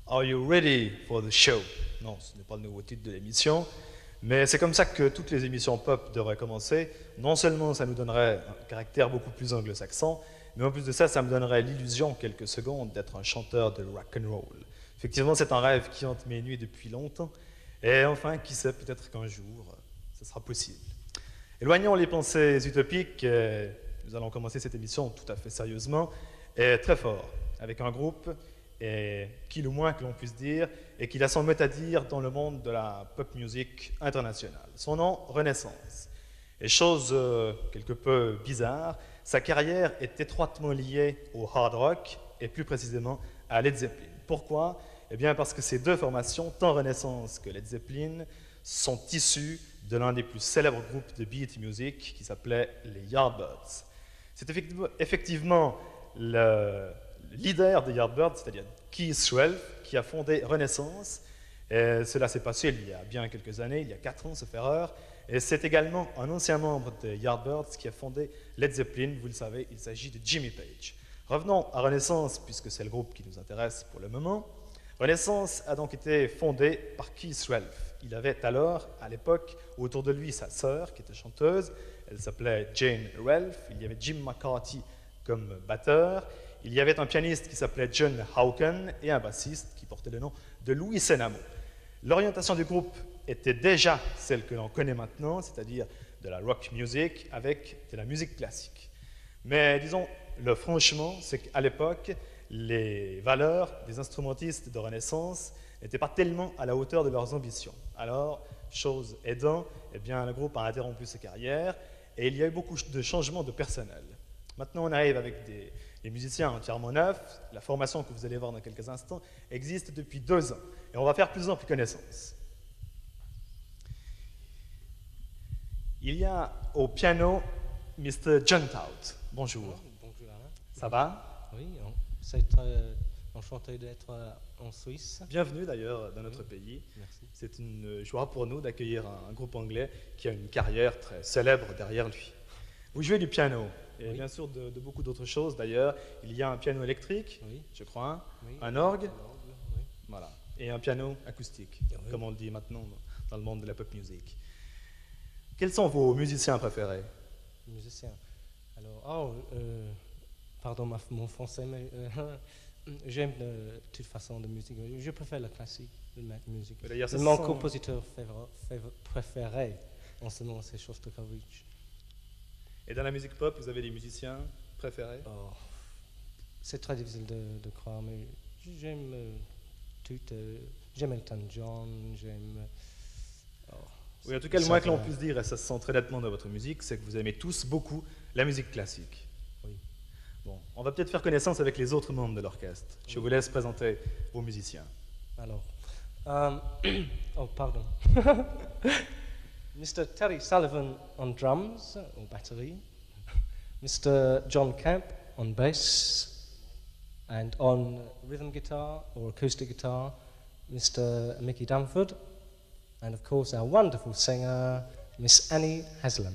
Are you ready for the show? Non, ce n'est pas le nouveau titre de l'émission, mais c'est comme ça que toutes les émissions pop devraient commencer. Non seulement ça nous donnerait un caractère beaucoup plus anglo-saxon, mais en plus de ça, ça me donnerait l'illusion, quelques secondes, d'être un chanteur de rock and roll. Effectivement, c'est un rêve qui hante mes nuits depuis longtemps, et enfin, qui sait, peut-être qu'un jour, ce sera possible. Éloignons les pensées utopiques, nous allons commencer cette émission tout à fait sérieusement, et très fort, avec un groupe, et qui le moins que l'on puisse dire, et qui a son mot à dire dans le monde de la pop music internationale. Son nom, Renaissance. Et chose quelque peu bizarre, sa carrière est étroitement liée au hard rock, et plus précisément à Led Zeppelin. Pourquoi? Eh bien parce que ces deux formations, tant Renaissance que Led Zeppelin, sont issues de l'un des plus célèbres groupes de beat music qui s'appelait les Yardbirds. C'est effectivement le leader des Yardbirds, c'est-à-dire Keith Swell, qui a fondé Renaissance. Et cela s'est passé il y a bien quelques années, il y a 4 ans, sauf erreur. Et c'est également un ancien membre des Yardbirds qui a fondé Led Zeppelin. Vous le savez, il s'agit de Jimmy Page. Revenons à Renaissance, puisque c'est le groupe qui nous intéresse pour le moment. Renaissance a donc été fondé par Keith Swell. Il avait alors, à l'époque, autour de lui sa sœur, qui était chanteuse. Elle s'appelait Jane Ralph. Il y avait Jim McCarthy comme batteur. Il y avait un pianiste qui s'appelait John Hawken et un bassiste qui portait le nom de Louis Senamo. L'orientation du groupe était déjà celle que l'on connaît maintenant, c'est-à-dire de la rock music avec de la musique classique. Mais disons-le franchement, c'est qu'à l'époque, les valeurs des instrumentistes de Renaissance n'étaient pas tellement à la hauteur de leurs ambitions. Alors, chose aidant, eh bien, le groupe a interrompu sa carrière et il y a eu beaucoup de changements de personnel. Maintenant, on arrive avec des musiciens entièrement neufs. La formation que vous allez voir dans quelques instants existe depuis 2 ans. Et on va faire plus en plus connaissance. Il y a au piano Mr. Jon Tout. Bonjour. Bonjour Alain. Ça va? Oui, c'est très enchanté d'être en Suisse. Bienvenue d'ailleurs dans notre pays. Merci. C'est une joie pour nous d'accueillir un groupe anglais qui a une carrière très célèbre derrière lui. Vous jouez du piano, et oui. Bien sûr de beaucoup d'autres choses d'ailleurs. Il y a un piano électrique, Oui. je crois, Oui. un orgue, Oui. voilà, et un piano acoustique, Oui. comme on le dit maintenant dans le monde de la pop music. Quels sont vos musiciens préférés? Musicien. Alors, pardon mon français, mais j'aime toute façon de musique. Je préfère la classique, la musique. D'ailleurs, Mon compositeur préféré en ce moment, c'est Shostakovich. Et dans la musique pop, vous avez des musiciens préférés? Oh, c'est très difficile de croire, mais j'aime tout. J'aime Elton John, j'aime... Oui, en tout cas, le moins que l'on puisse dire, et ça se sent très nettement dans votre musique, c'est que vous aimez tous beaucoup la musique classique. Oui. Bon, on va peut-être faire connaissance avec les autres membres de l'orchestre. Je vous laisse présenter vos musiciens. Alors, oh pardon. Mr. Terry Sullivan on drums, or battery. Mr. Jon CAMP on bass. And on rhythm guitar or acoustic guitar, Mr. Mickey DUNFORD. And of course our wonderful singer, Miss Annie HASLAM.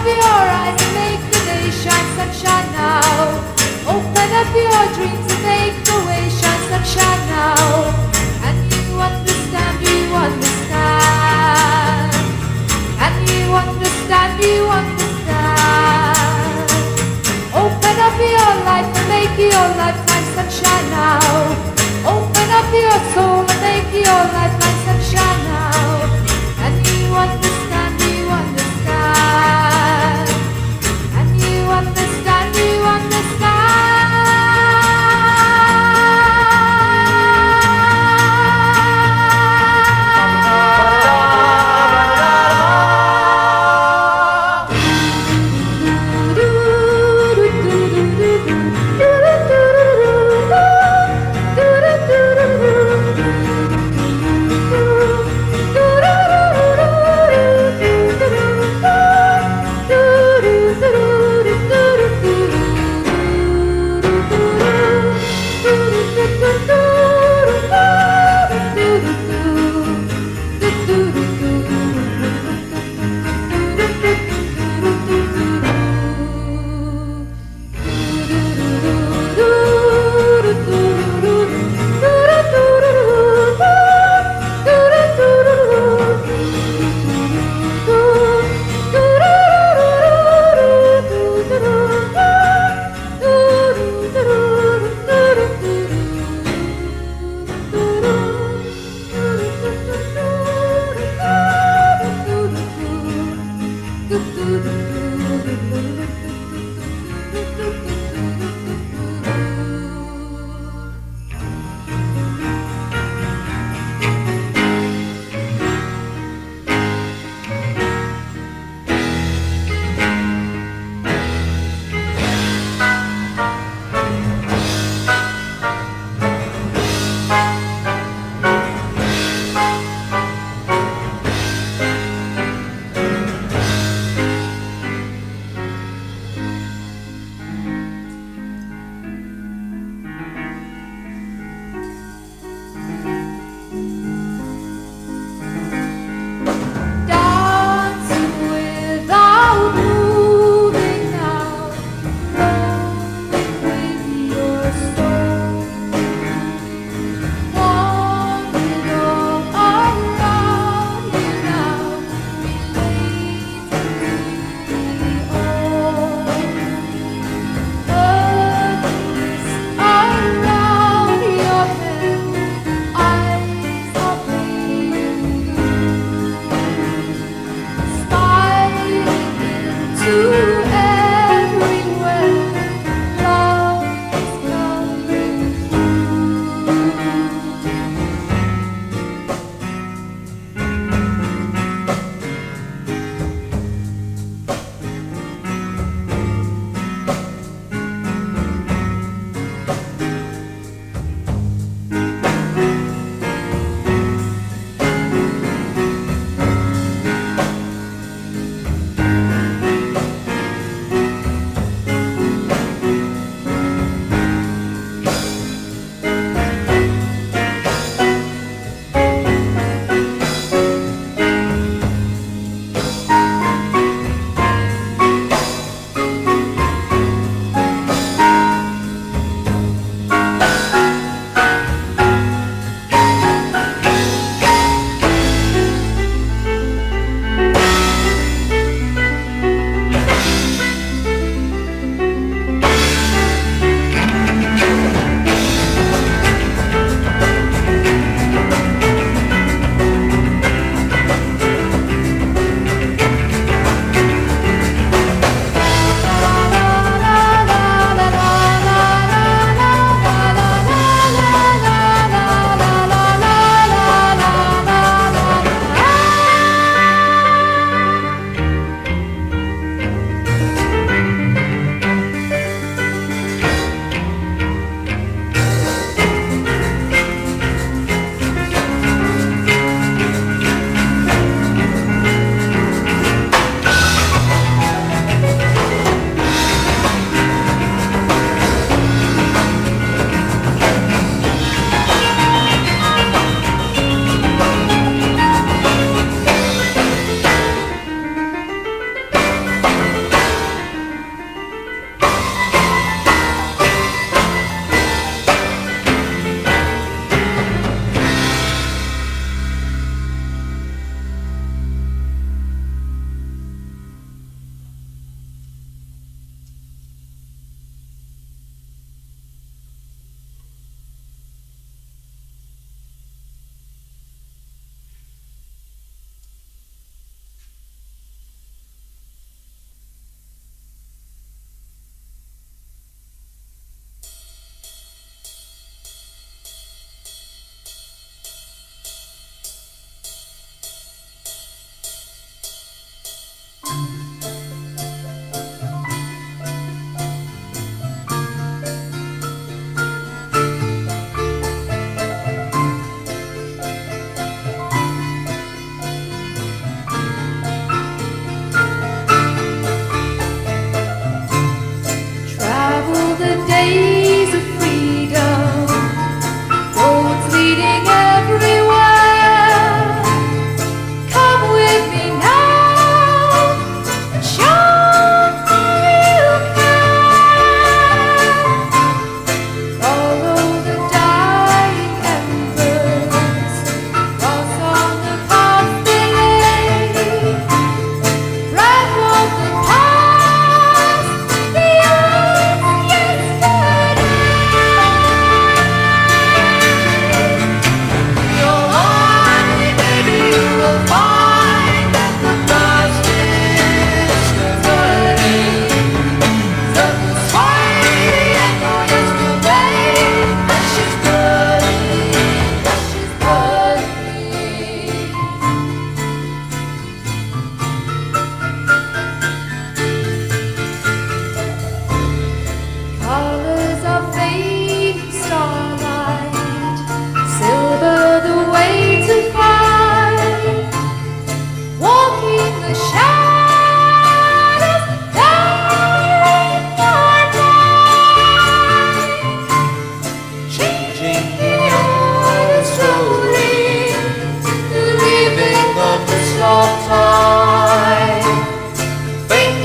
your eyes and make the day shine, sunshine now. Open up your dreams and make the way shine, sunshine now. And you understand, you understand. And you understand, you understand. Open up your life and make your lifetime sunshine now. Open up your soul and make your lifeline sunshine now. And you understand, you understand. And you understand, you understand.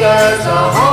there's a hole